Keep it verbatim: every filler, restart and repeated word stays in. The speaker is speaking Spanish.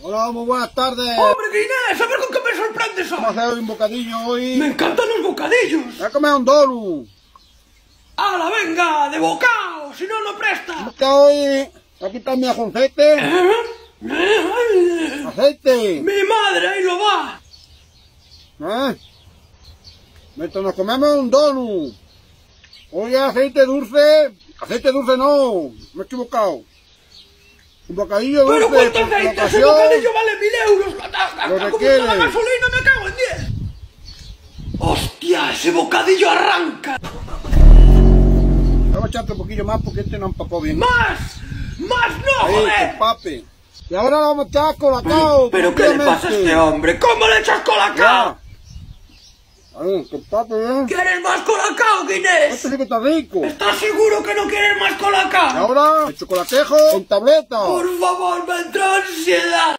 Hola, muy buenas tardes. ¡Hombre, Guinés! A ver con qué me sorprendes hoy. Vamos a hacer un bocadillo hoy. ¡Me encantan los bocadillos! Voy a comer un donut. ¡Hala, venga! ¡De bocado! Si no, no presta. Está hoy. Aquí está mi ajonjete. ¿Eh? ¿Eh? Aceite. ¡Mi madre, ahí lo va! ¿Eh? Mientras nos comemos un donut. Hoy aceite dulce. Aceite dulce no. Me he equivocado. Un bocadillo dulce. ¿Pero cuánto por aceite? la Ese ocasión. bocadillo vale mil euros. Lo Como requiere. la gasolina, me cago en diez. ¡Hostia! ¡Ese bocadillo arranca! Vamos a echarte un poquillo más porque este no empapó bien. ¡Más! ¡Más no, Ahí, joder! que pape. Y ahora vamos a echar colacao. ¿Pero qué le pasa a este hombre? ¿Cómo le echas colacao? Ahí, que pape bien. ¿Quieres más colacao, Guinés? Este sí que está rico. ¿Estás seguro que no quieres más Y colacao? ahora, el chocolatejo en tableta. Por favor, me entró ansiedad.